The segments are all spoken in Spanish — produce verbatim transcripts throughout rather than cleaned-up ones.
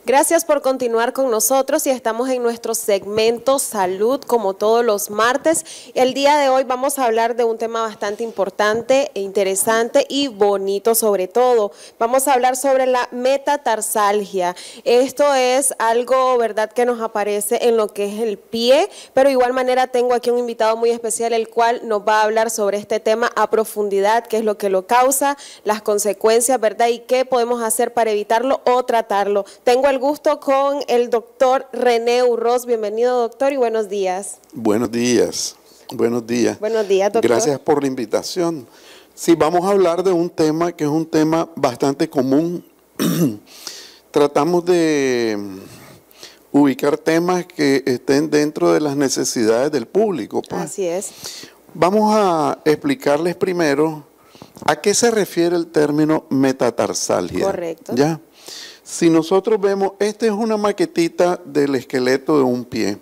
Gracias por continuar con nosotros y estamos en nuestro segmento Salud como todos los martes. El día de hoy vamos a hablar de un tema bastante importante e interesante y bonito sobre todo. Vamos a hablar sobre la metatarsalgia. Esto es algo, ¿verdad?, que nos aparece en lo que es el pie, pero de igual manera tengo aquí un invitado muy especial el cual nos va a hablar sobre este tema a profundidad, qué es lo que lo causa, las consecuencias, ¿verdad?, y qué podemos hacer para evitarlo o tratarlo. Tengo el gusto con el doctor René Urroz. Bienvenido, doctor, y buenos días. Buenos días, buenos días. Buenos días, doctor. Gracias por la invitación. Sí, vamos a hablar de un tema que es un tema bastante común. Tratamos de ubicar temas que estén dentro de las necesidades del público, pues. Así es. Vamos a explicarles primero a qué se refiere el término metatarsalgia. Correcto. ¿Ya? Si nosotros vemos, esta es una maquetita del esqueleto de un pie.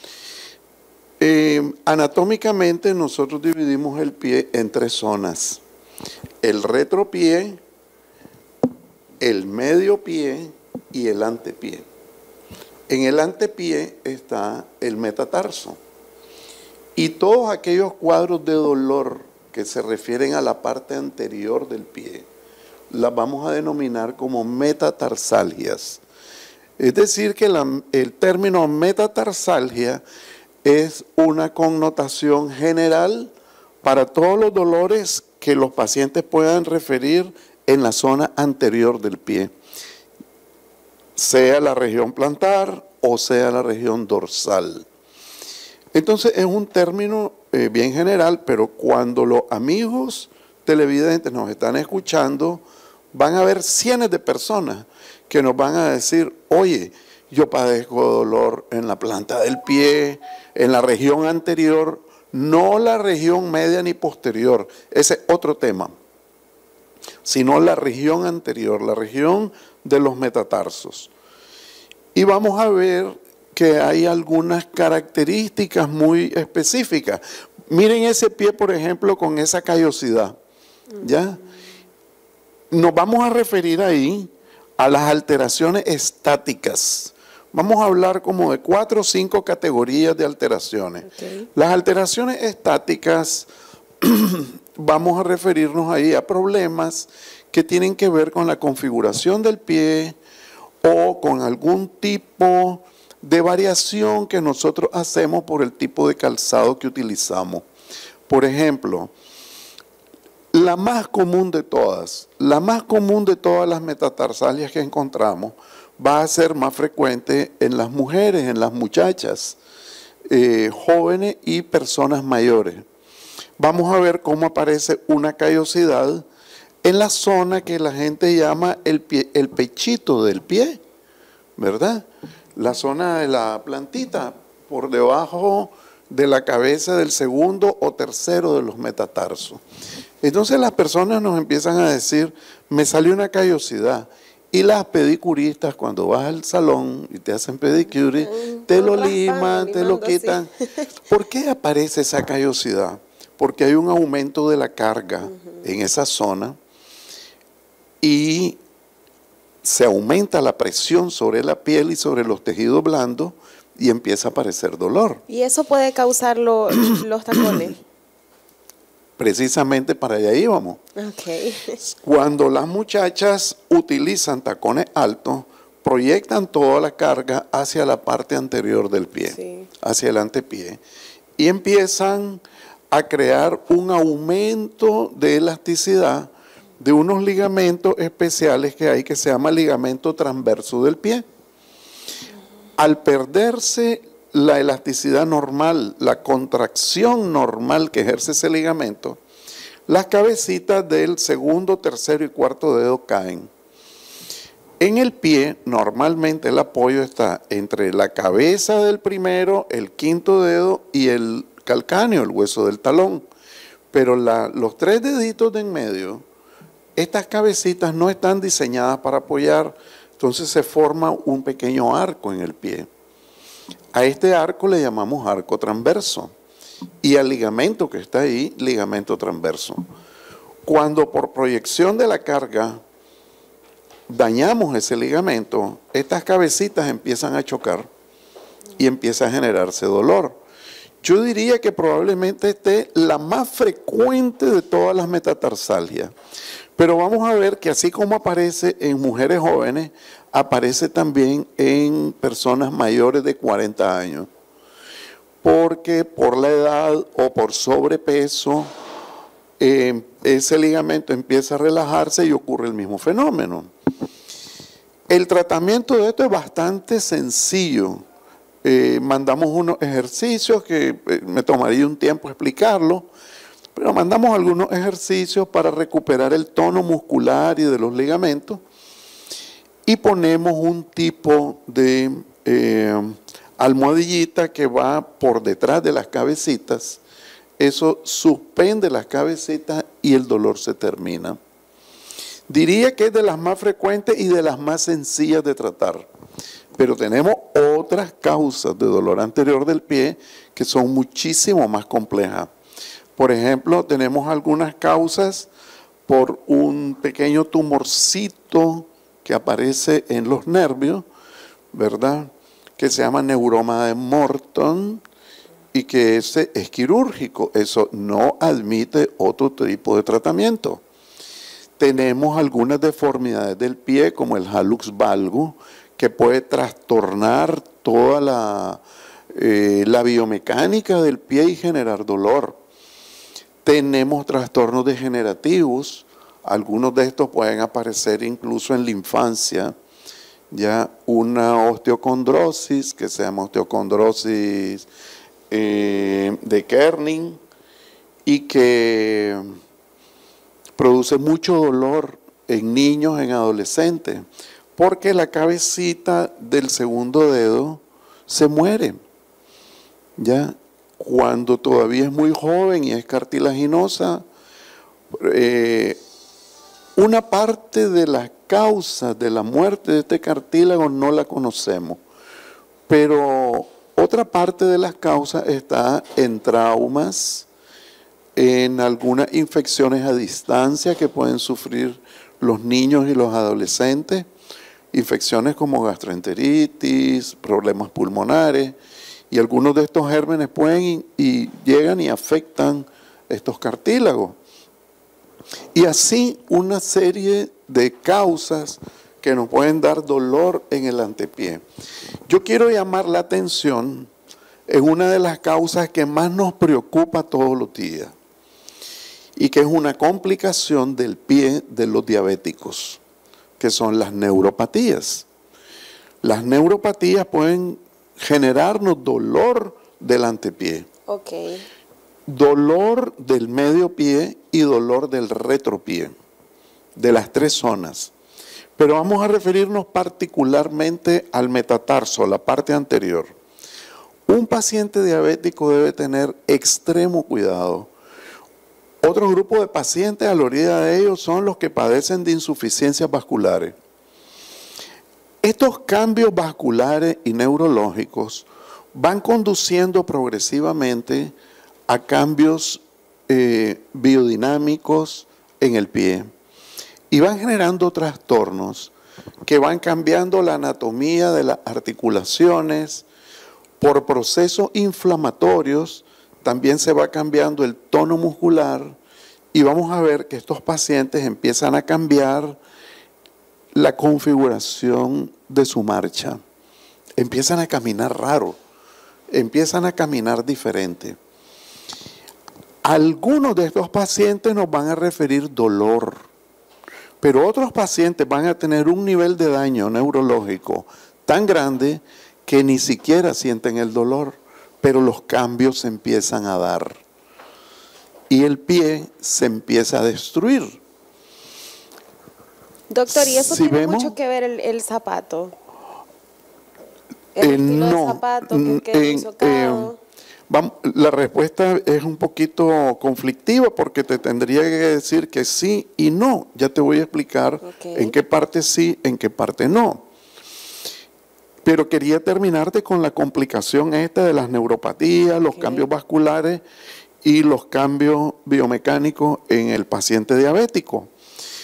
Eh, anatómicamente nosotros dividimos el pie en tres zonas. El retropié, el medio pie y el antepié. En el antepié está el metatarso. Y todos aquellos cuadros de dolor que se refieren a la parte anterior del pie, las vamos a denominar como metatarsalgias. Es decir, que la, el término metatarsalgia es una connotación general para todos los dolores que los pacientes puedan referir en la zona anterior del pie, sea la región plantar o sea la región dorsal. Entonces es un término eh, bien general, pero cuando los amigos televidentes nos están escuchando, van a haber cientos de personas que nos van a decir, oye, yo padezco dolor en la planta del pie, en la región anterior, no la región media ni posterior, ese es otro tema, sino la región anterior, la región de los metatarsos. Y vamos a ver que hay algunas características muy específicas. Miren ese pie, por ejemplo, con esa callosidad, ¿ya? Nos vamos a referir ahí a las alteraciones estáticas. Vamos a hablar como de cuatro o cinco categorías de alteraciones. Okay. Las alteraciones estáticas, vamos a referirnos ahí a problemas que tienen que ver con la configuración del pie o con algún tipo de variación que nosotros hacemos por el tipo de calzado que utilizamos. Por ejemplo, la más común de todas, la más común de todas las metatarsalias que encontramos va a ser más frecuente en las mujeres, en las muchachas, eh, jóvenes y personas mayores. Vamos a ver cómo aparece una callosidad en la zona que la gente llama el, pie, el pechito del pie, ¿verdad? La zona de la plantita, por debajo de la cabeza del segundo o tercero de los metatarsos. Entonces las personas nos empiezan a decir, me salió una callosidad. Y las pedicuristas, cuando vas al salón y te hacen pedicure, mm, te lo liman, te lo quitan. Sí. ¿Por qué aparece esa callosidad? Porque hay un aumento de la carga uh-huh. en esa zona y se aumenta la presión sobre la piel y sobre los tejidos blandos y empieza a aparecer dolor. ¿Y eso puede causar lo, los tacones? Precisamente para allá íbamos. Okay. Cuando las muchachas utilizan tacones altos, proyectan toda la carga hacia la parte anterior del pie, sí. hacia el antepié, y empiezan a crear un aumento de elasticidad de unos ligamentos especiales que hay que se llama ligamento transverso del pie. Al perderse la elasticidad normal, la contracción normal que ejerce ese ligamento, las cabecitas del segundo, tercero y cuarto dedo caen. En el pie, normalmente el apoyo está entre la cabeza del primero, el quinto dedo y el calcáneo, el hueso del talón. Pero la, los tres deditos de en medio, estas cabecitas no están diseñadas para apoyar, entonces se forma un pequeño arco en el pie. A este arco le llamamos arco transverso y al ligamento que está ahí, ligamento transverso. Cuando por proyección de la carga dañamos ese ligamento, estas cabecitas empiezan a chocar y empieza a generarse dolor. Yo diría que probablemente esté la más frecuente de todas las metatarsalgias. Pero vamos a ver que así como aparece en mujeres jóvenes, aparece también en personas mayores de cuarenta años. Porque por la edad o por sobrepeso, eh, ese ligamento empieza a relajarse y ocurre el mismo fenómeno. El tratamiento de esto es bastante sencillo. Eh, mandamos unos ejercicios que eh, me tomaría un tiempo explicarlo, pero mandamos algunos ejercicios para recuperar el tono muscular y de los ligamentos y ponemos un tipo de eh, almohadillita que va por detrás de las cabecitas. Eso suspende las cabecitas y el dolor se termina. Diría que es de las más frecuentes y de las más sencillas de tratar. Pero tenemos otras causas de dolor anterior del pie que son muchísimo más complejas. Por ejemplo, tenemos algunas causas por un pequeño tumorcito que aparece en los nervios, ¿verdad? Que se llama neuroma de Morton y que ese es quirúrgico. Eso no admite otro tipo de tratamiento. Tenemos algunas deformidades del pie como el hallux valgus, que puede trastornar toda la, eh, la biomecánica del pie y generar dolor. Tenemos trastornos degenerativos, algunos de estos pueden aparecer incluso en la infancia, ya una osteocondrosis, que se llama osteocondrosis eh, de Kerning, y que produce mucho dolor en niños, en adolescentes, porque la cabecita del segundo dedo se muere, ¿ya? Cuando todavía es muy joven y es cartilaginosa, eh, una parte de las causas de la muerte de este cartílago no la conocemos, pero otra parte de las causas está en traumas, en algunas infecciones a distancia que pueden sufrir los niños y los adolescentes, infecciones como gastroenteritis, problemas pulmonares, y algunos de estos gérmenes pueden y llegan y afectan estos cartílagos. Y así una serie de causas que nos pueden dar dolor en el antepié. Yo quiero llamar la atención en una de las causas que más nos preocupa todos los días, y que es una complicación del pie de los diabéticos, que son las neuropatías. Las neuropatías pueden generarnos dolor del antepié, okay, dolor del medio pie y dolor del retropié, de las tres zonas. Pero vamos a referirnos particularmente al metatarso, la parte anterior. Un paciente diabético debe tener extremo cuidado. Otro grupo de pacientes a la orilla de ellos son los que padecen de insuficiencias vasculares. Estos cambios vasculares y neurológicos van conduciendo progresivamente a cambios eh, biodinámicos en el pie y van generando trastornos que van cambiando la anatomía de las articulaciones. Por procesos inflamatorios también se va cambiando el tono muscular y vamos a ver que estos pacientes empiezan a cambiar la configuración de su marcha. Empiezan a caminar raro, empiezan a caminar diferente. Algunos de estos pacientes nos van a referir dolor, pero otros pacientes van a tener un nivel de daño neurológico tan grande que ni siquiera sienten el dolor, pero los cambios se empiezan a dar y el pie se empieza a destruir. Doctor, ¿y eso si tiene vemos, mucho que ver el, el zapato? ¿El eh, estilo no, de zapato que quede eh, disocado? eh, vamos, la respuesta es un poquito conflictiva porque te tendría que decir que sí y no. Ya te voy a explicar okay, en qué parte sí, en qué parte no. Pero quería terminarte con la complicación esta de las neuropatías, los okay, cambios vasculares y los cambios biomecánicos en el paciente diabético.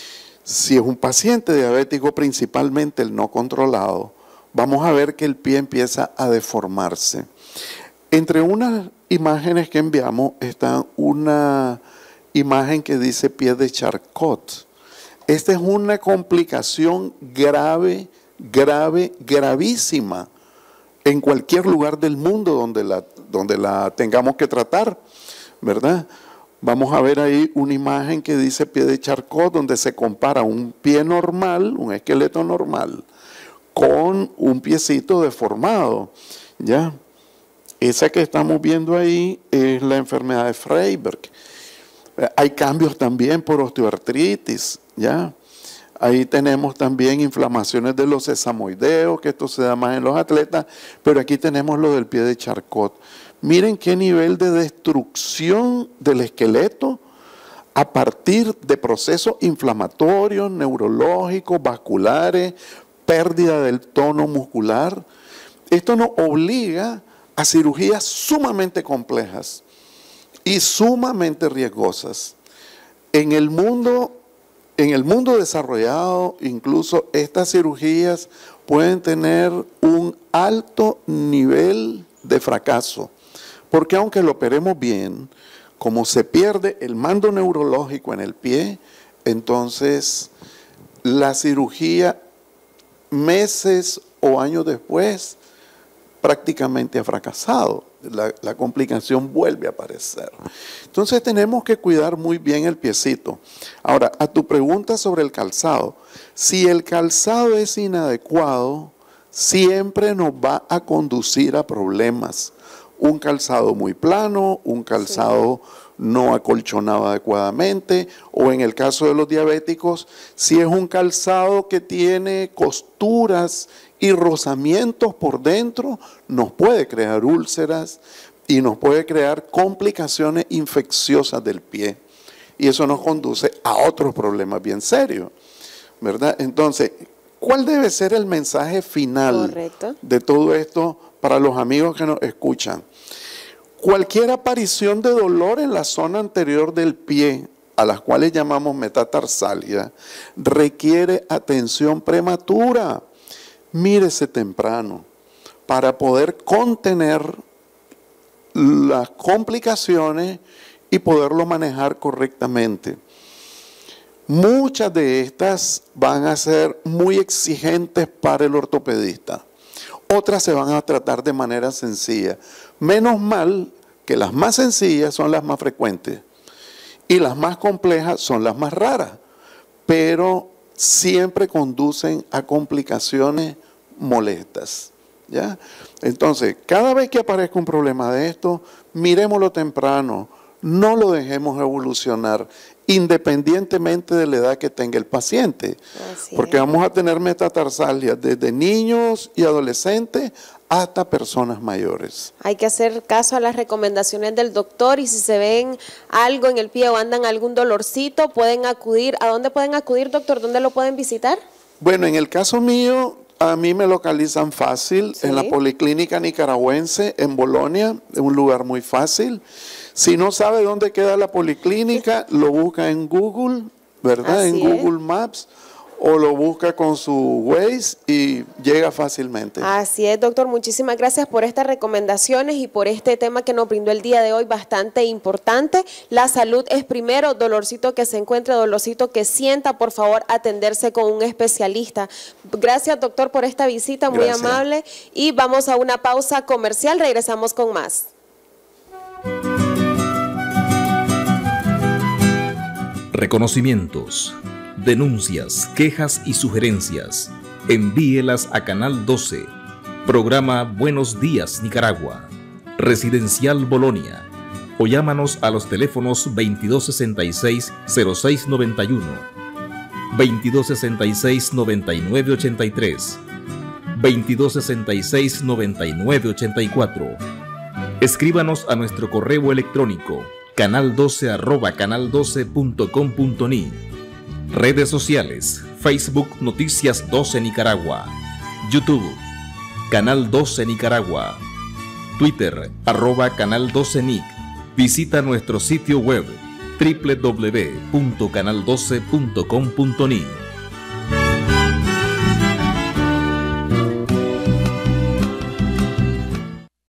Si es un paciente diabético, principalmente el no controlado, vamos a ver que el pie empieza a deformarse. Entre unas imágenes que enviamos está una imagen que dice pie de Charcot. Esta es una complicación grave, grave, gravísima en cualquier lugar del mundo donde la, donde la tengamos que tratar, ¿verdad? Vamos a ver ahí una imagen que dice pie de Charcot, donde se compara un pie normal, un esqueleto normal, con un piecito deformado, ¿ya? Esa que estamos viendo ahí es la enfermedad de Freiberg. Hay cambios también por osteoartritis, ¿ya? Ahí tenemos también inflamaciones de los sesamoideos, que esto se da más en los atletas, pero aquí tenemos lo del pie de Charcot. Miren qué nivel de destrucción del esqueleto a partir de procesos inflamatorios, neurológicos, vasculares, pérdida del tono muscular. Esto nos obliga a cirugías sumamente complejas y sumamente riesgosas. En el mundo, en el mundo desarrollado, incluso estas cirugías pueden tener un alto nivel de fracaso, porque aunque lo operemos bien, como se pierde el mando neurológico en el pie, entonces la cirugía meses o años después prácticamente ha fracasado, la, la complicación vuelve a aparecer. Entonces tenemos que cuidar muy bien el piecito. Ahora, a tu pregunta sobre el calzado, si el calzado es inadecuado, siempre nos va a conducir a problemas. Un calzado muy plano, un calzado sí. no acolchonado adecuadamente, o en el caso de los diabéticos, si es un calzado que tiene costuras y rozamientos por dentro, nos puede crear úlceras y nos puede crear complicaciones infecciosas del pie. Y eso nos conduce a otros problemas bien serios, ¿verdad? Entonces, ¿cuál debe ser el mensaje final Correcto. de todo esto para los amigos que nos escuchan? Cualquier aparición de dolor en la zona anterior del pie, a las cuales llamamos metatarsalia, requiere atención prematura. Mírese temprano para poder contener las complicaciones y poderlo manejar correctamente. Muchas de estas van a ser muy exigentes para el ortopedista. Otras se van a tratar de manera sencilla. Menos mal que las más sencillas son las más frecuentes y las más complejas son las más raras, pero siempre conducen a complicaciones molestas, ¿ya? Entonces, cada vez que aparezca un problema de esto, miremoslo temprano, no lo dejemos evolucionar, independientemente de la edad que tenga el paciente. Así porque es. Vamos a tener metatarsalia desde niños y adolescentes hasta personas mayores. Hay que hacer caso a las recomendaciones del doctor y si se ven algo en el pie o andan algún dolorcito, pueden acudir. ¿A dónde pueden acudir, doctor? ¿Dónde lo pueden visitar? Bueno, en el caso mío, a mí me localizan fácil ¿Sí? en la Policlínica Nicaragüense en Bolonia, es un lugar muy fácil. Si no sabe dónde queda la policlínica, lo busca en Google, ¿verdad? Así en Google es. Maps, o lo busca con su Waze y llega fácilmente. Así es, doctor. Muchísimas gracias por estas recomendaciones y por este tema que nos brindó el día de hoy, bastante importante. La salud es primero, dolorcito que se encuentre, dolorcito que sienta, por favor, atenderse con un especialista. Gracias, doctor, por esta visita, muy gracias. amable. Y vamos a una pausa comercial, regresamos con más. Reconocimientos, denuncias, quejas y sugerencias. Envíelas a Canal doce, programa Buenos Días Nicaragua, Residencial Bolonia, o llámanos a los teléfonos veintidós sesenta y seis, cero seis noventa y uno, veintidós sesenta y seis, noventa y nueve ochenta y tres, veintidós sesenta y seis, noventa y nueve ochenta y cuatro. Escríbanos a nuestro correo electrónico canal doce arroba canal doce punto com punto ni. Redes sociales: Facebook Noticias doce Nicaragua, YouTube Canal doce Nicaragua, Twitter arroba Canal doce Nic. Visita nuestro sitio web w w w punto canal doce punto com punto ni.